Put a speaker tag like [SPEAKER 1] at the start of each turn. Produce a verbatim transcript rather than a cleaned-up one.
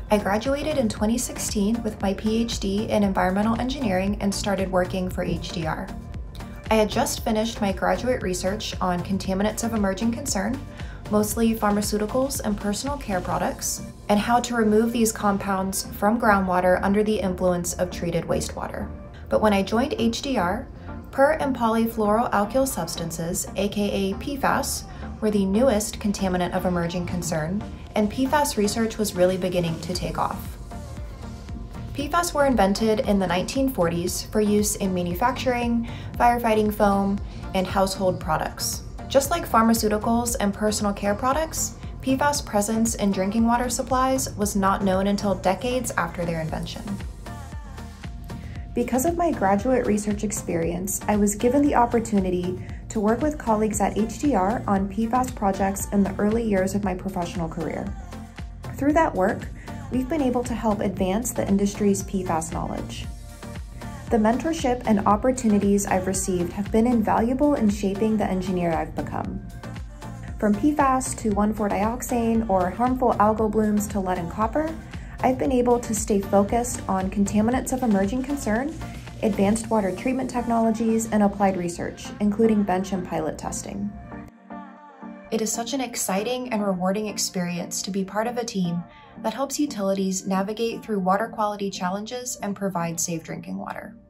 [SPEAKER 1] I graduated in twenty sixteen with my P H D in environmental engineering and started working for H D R. I had just finished my graduate research on contaminants of emerging concern, mostly pharmaceuticals and personal care products, and how to remove these compounds from groundwater under the influence of treated wastewater. But when I joined H D R, per and polyfluoroalkyl substances, aka P FAS, were the newest contaminant of emerging concern, and P FAS research was really beginning to take off. P FAS were invented in the nineteen forties for use in manufacturing, firefighting foam, and household products. Just like pharmaceuticals and personal care products, P FAS presence in drinking water supplies was not known until decades after their invention. Because of my graduate research experience, I was given the opportunity to work with colleagues at H D R on P FAS projects in the early years of my professional career. Through that work, we've been able to help advance the industry's P FAS knowledge. The mentorship and opportunities I've received have been invaluable in shaping the engineer I've become. From P FAS to one four dioxane or harmful algal blooms to lead and copper, I've been able to stay focused on contaminants of emerging concern, advanced water treatment technologies, and applied research, including bench and pilot testing. It is such an exciting and rewarding experience to be part of a team that helps utilities navigate through water quality challenges and provide safe drinking water.